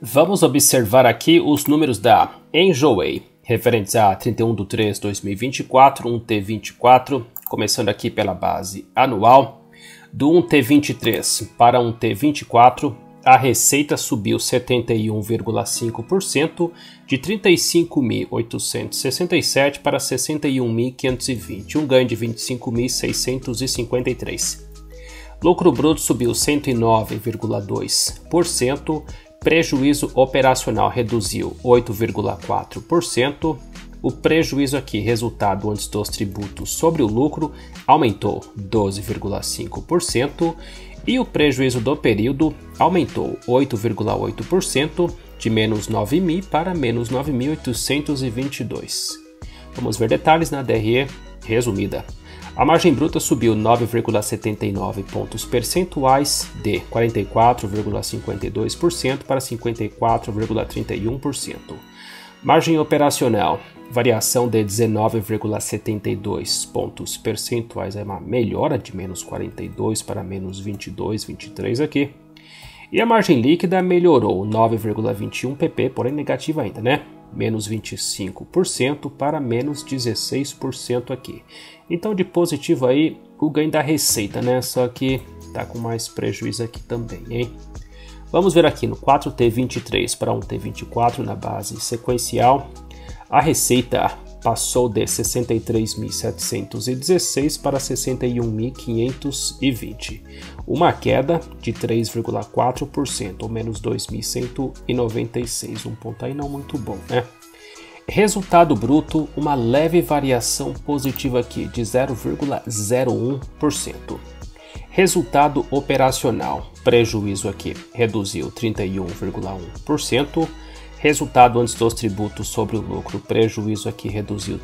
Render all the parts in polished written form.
Vamos observar aqui os números da Enjoei, referentes a 31/3/2024, um T24, começando aqui pela base anual. Do 1T23 para 1T24, a receita subiu 71,5%, de 35.867 para 61.520, um ganho de 25.653. Lucro bruto subiu 109,2%, prejuízo operacional reduziu 8,4%, o prejuízo aqui, resultado antes dos tributos sobre o lucro, aumentou 12,5% e o prejuízo do período aumentou 8,8%, de menos 9.000 para menos 9.822. Vamos ver detalhes na DRE resumida. A margem bruta subiu 9,79 pontos percentuais, de 44,52% para 54,31%. Margem operacional, variação de 19,72 pontos percentuais, é uma melhora de menos 42 para menos 22, 23 aqui. E a margem líquida melhorou 9,21 pp, porém negativa ainda, né? Menos 25% para menos 16% aqui. Então de positivo aí o ganho da receita, né? Só que tá com mais prejuízo aqui também, hein? Vamos ver aqui no 4T23 para 1T24 na base sequencial. A receita passou de 63.716 para 61.520, uma queda de 3,4%, ou menos 2.196, um ponto aí não muito bom, né? Resultado bruto, uma leve variação positiva aqui, de 0,01%. Resultado operacional, prejuízo aqui, reduziu 31,1%. Resultado antes dos tributos sobre o lucro, prejuízo aqui reduziu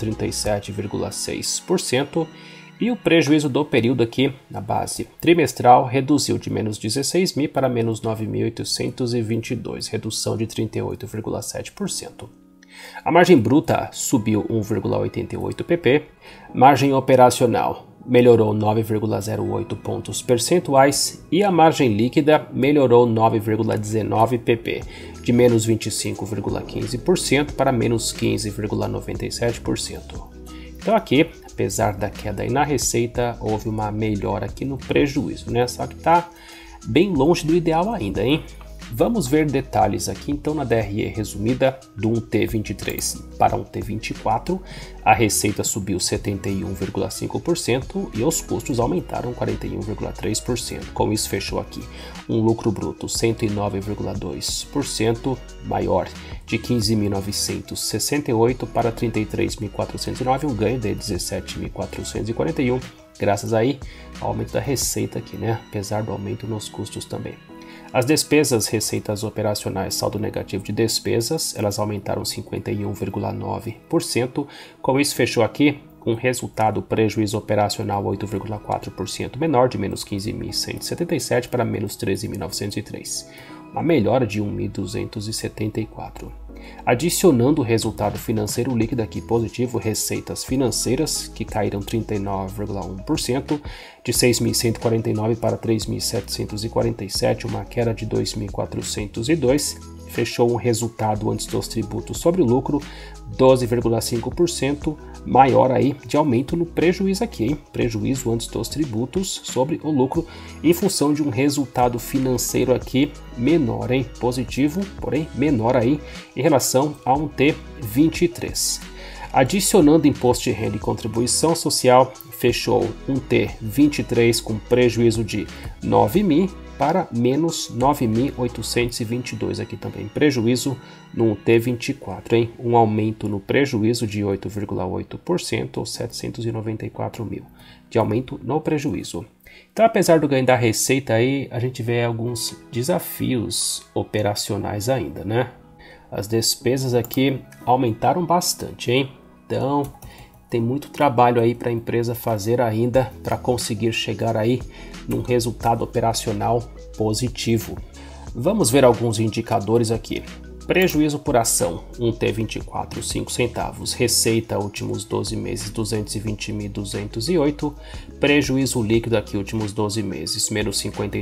37,6%. E o prejuízo do período aqui, na base trimestral, reduziu de menos 16.000 para menos 9.822, redução de 38,7%. A margem bruta subiu 1,88 pp. Margem operacional melhorou 9,08 pontos percentuais e a margem líquida melhorou 9,19 pp, de menos 25,15% para menos 15,97%. Então aqui, apesar da queda aí na receita, houve uma melhora aqui no prejuízo, né? Só que tá bem longe do ideal ainda, hein? Vamos ver detalhes aqui então na DRE resumida do 1T23 para 1T24. A receita subiu 71,5% e os custos aumentaram 41,3%. Com isso fechou aqui um lucro bruto 109,2% maior, de 15.968 para 33.409, um ganho de 17.441, graças aí ao aumento da receita aqui, né? Apesar do aumento nos custos também. As despesas, receitas operacionais, saldo negativo de despesas, elas aumentaram 51,9%. Com isso, fechou aqui com resultado prejuízo operacional 8,4% menor, de menos 15.177 para menos 13.903. Uma melhora de 1.274. Adicionando o resultado financeiro líquido aqui positivo, receitas financeiras que caíram 39,1%, de 6.149 para 3.747, uma queda de 2.402, fechou um resultado antes dos tributos sobre o lucro 12,5% maior aí de aumento no prejuízo aqui, hein? Prejuízo antes dos tributos sobre o lucro em função de um resultado financeiro aqui menor, hein? Positivo, porém menor aí em relação a um T23. Adicionando imposto de renda e contribuição social, fechou um T23 com prejuízo de 9.000 para menos 9.822 aqui também, prejuízo no T24, hein? Um aumento no prejuízo de 8,8% ou 794 mil, de aumento no prejuízo. Então, apesar do ganho da receita aí, a gente vê alguns desafios operacionais ainda, né? As despesas aqui aumentaram bastante, hein? Então, tem muito trabalho aí para a empresa fazer ainda para conseguir chegar aí num resultado operacional positivo. Vamos ver alguns indicadores aqui. Prejuízo por ação, 1,24 5 centavos. Receita, últimos 12 meses, 220.208. Prejuízo líquido aqui, últimos 12 meses, menos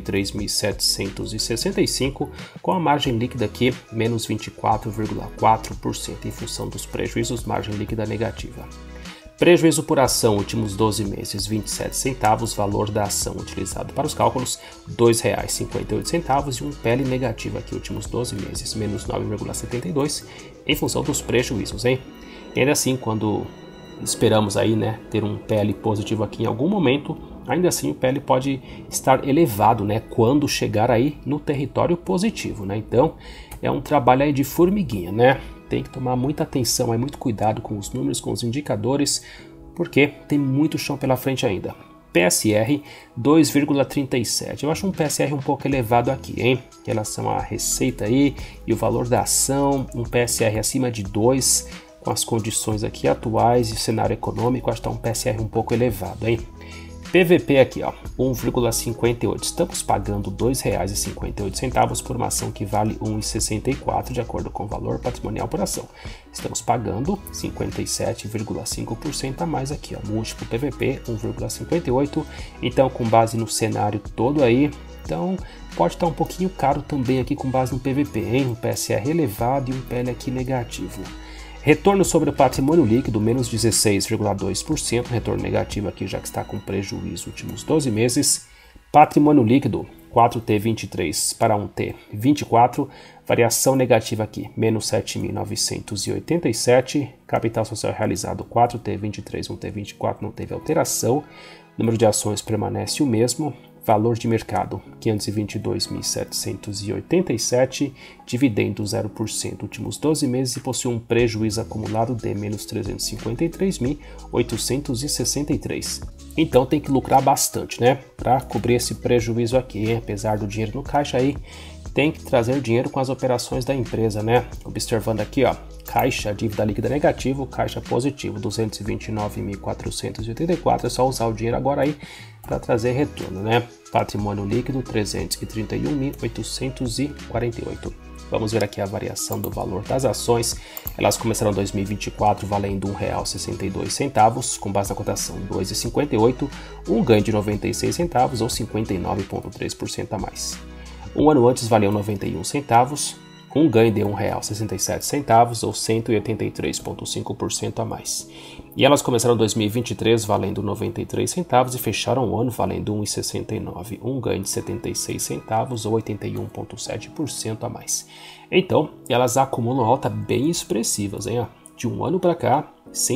53.765. Com a margem líquida aqui, menos 24,4%. Em função dos prejuízos, margem líquida negativa. Prejuízo por ação, últimos 12 meses, 27 centavos, valor da ação utilizado para os cálculos, R$ 2,58 e um PL negativo aqui, últimos 12 meses, menos 9,72, em função dos prejuízos, hein? E ainda assim, quando esperamos aí, né, ter um PL positivo aqui em algum momento, ainda assim o PL pode estar elevado, né, quando chegar aí no território positivo, né? Então, é um trabalho aí de formiguinha, né? Tem que tomar muita atenção, muito cuidado com os números, com os indicadores, porque tem muito chão pela frente ainda. PSR 2,37. Eu acho um PSR um pouco elevado aqui, hein? Em relação à receita aí e o valor da ação, um PSR acima de 2, com as condições aqui atuais e cenário econômico, acho que está um PSR um pouco elevado, hein? PVP aqui, ó, 1,58. Estamos pagando R$ 2,58 por uma ação que vale R$ 1,64 de acordo com o valor patrimonial por ação. Estamos pagando 57,5% a mais aqui, ó, múltiplo PVP 1,58. Então, com base no cenário todo aí, então pode estar um pouquinho caro também aqui com base no PVP, hein? Um PSR elevado e um PL aqui negativo. Retorno sobre o patrimônio líquido, menos 16,2%, retorno negativo aqui já que está com prejuízo últimos 12 meses. Patrimônio líquido, 4T23 para 1T24, variação negativa aqui, menos 7.987. Capital social realizado, 4T23, 1T24 não teve alteração. Número de ações permanece o mesmo. Valor de mercado, 522.787, dividendo 0% últimos 12 meses e possui um prejuízo acumulado de menos 353.863. Então tem que lucrar bastante, né? Para cobrir esse prejuízo aqui, hein? Apesar do dinheiro no caixa aí, tem que trazer dinheiro com as operações da empresa, né? Observando aqui, ó, caixa, dívida líquida negativo, caixa positivo, 229.484, é só usar o dinheiro agora aí para trazer retorno, né? Patrimônio líquido, 331.848. Vamos ver aqui a variação do valor das ações. Elas começaram em 2024 valendo R$ 1,62, com base na cotação 2,58, um ganho de 96 centavos ou 59,3% a mais. Um ano antes valeu 91 centavos, um ganho de R$ 1,67 ou 183,5% a mais. E elas começaram em 2023 valendo 93 centavos e fecharam o ano valendo R$ 1,69, um ganho de 76 centavos ou 81,7% a mais. Então, elas acumulam alta bem expressivas, hein? De um ano para cá,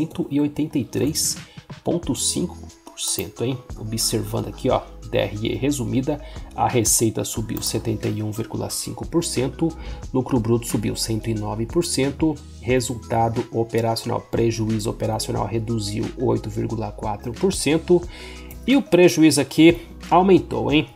183,5%, hein? Observando aqui, ó, DRE resumida, a receita subiu 71,5%, lucro bruto subiu 109%, resultado operacional, prejuízo operacional reduziu 8,4% e o prejuízo aqui aumentou, hein?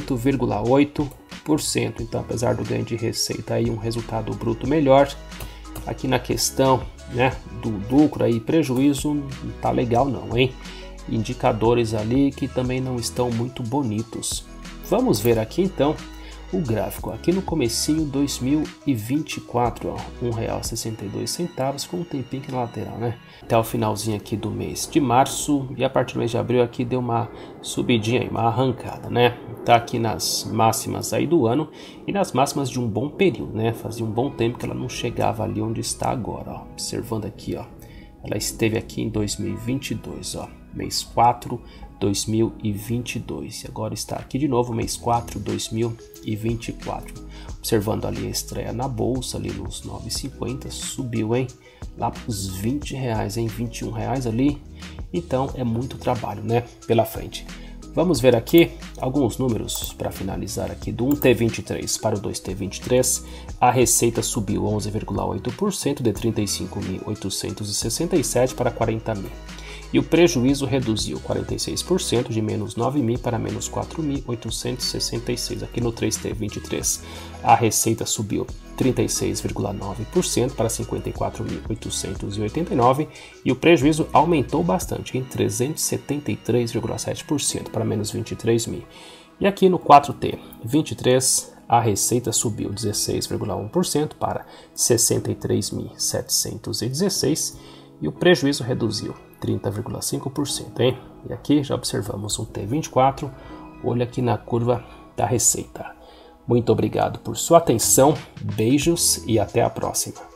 8,8%. Então, apesar do ganho de receita aí, um resultado bruto melhor, aqui na questão, né, do lucro aí, prejuízo não tá legal não, hein? Indicadores ali que também não estão muito bonitos. Vamos ver aqui então o gráfico. Aqui no comecinho 2024, ó, R$ 1,62, com um tempinho aqui na lateral, né? Até o finalzinho aqui do mês de março e a partir do mês de abril aqui deu uma subidinha aí, uma arrancada, né? Tá aqui nas máximas aí do ano e nas máximas de um bom período, né? Fazia um bom tempo que ela não chegava ali onde está agora, ó. Observando aqui, ó. Ela esteve aqui em 2022, ó. Mês 4, 2022. E agora está aqui de novo, mês 4, 2024. Observando ali a estreia na bolsa, ali nos 9,50, subiu, hein? Lá para os R$20, hein? R$21 ali. Então é muito trabalho, né? Pela frente. Vamos ver aqui alguns números para finalizar aqui. Do 1T23 para o 2T23, a receita subiu 11,8%, de 35.867 para 40.000. E o prejuízo reduziu 46%, de menos 9.000 para menos 4.866. Aqui no 3T23, a receita subiu 36,9% para 54.889 e o prejuízo aumentou bastante, em 373,7% para menos 23.000. E aqui no 4T23, a receita subiu 16,1% para 63.716 e o prejuízo reduziu 30,5%, hein? E aqui já observamos um T24, olha aqui na curva da receita. Muito obrigado por sua atenção, beijos e até a próxima.